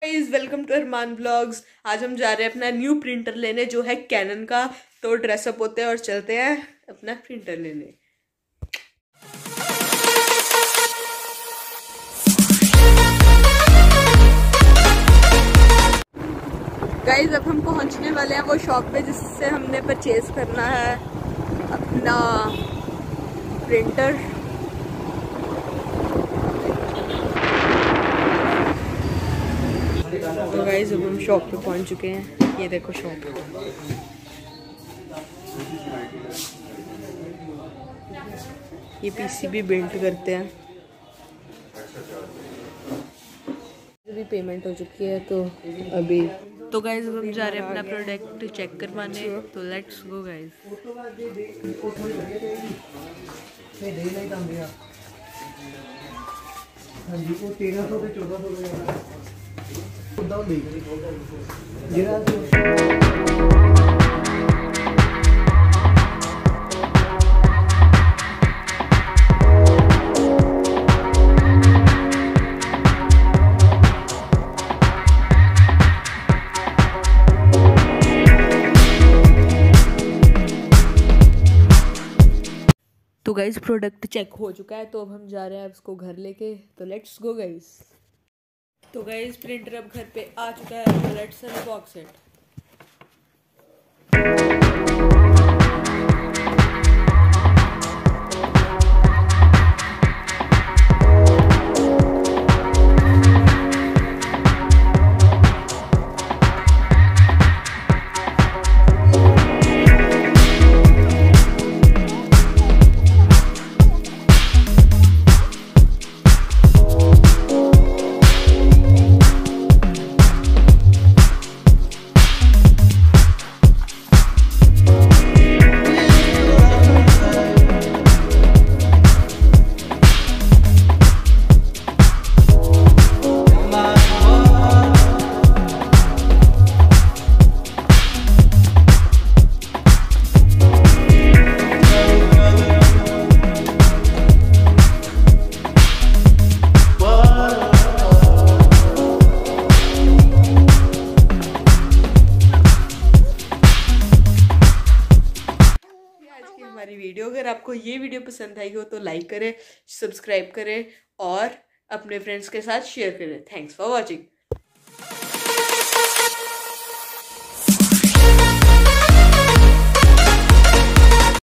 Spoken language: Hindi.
Guys welcome to Arman blogs. आज हम जा रहे हैं अपना न्यू प्रिंटर लेने जो है कैनन का। तो ड्रेसअप होते हैं और चलते हैं अपना प्रिंटर लेने। गाइस अब हम पहुंचने वाले हैं वो शॉप पे जिससे हमने परचेज करना है अपना प्रिंटर। तो गाइस अब हम शॉप पे पहुंच चुके हैं। ये देखो शॉप। ये पीसीबी बिल्ड करते हैं। अभी पेमेंट हो चुकी है तो अभी तो गाइस अब हम जा रहे हैं अपना प्रोडक्ट चेक करवाने। तो लेट्स गो गाइस। हाँ जी वो 1300 से 1400 तो गाइज प्रोडक्ट चेक हो चुका है। तो अब हम जा रहे हैं उसको घर लेके। तो लेट्स गो गाइज। तो गाइज प्रिंटर अब घर पे आ चुका है। तो लेट्स अनबॉक्स इट। हमारी वीडियो अगर आपको ये वीडियो पसंद आई हो तो लाइक करें, सब्सक्राइब करें और अपने फ्रेंड्स के साथ शेयर करें। Thanks for watching.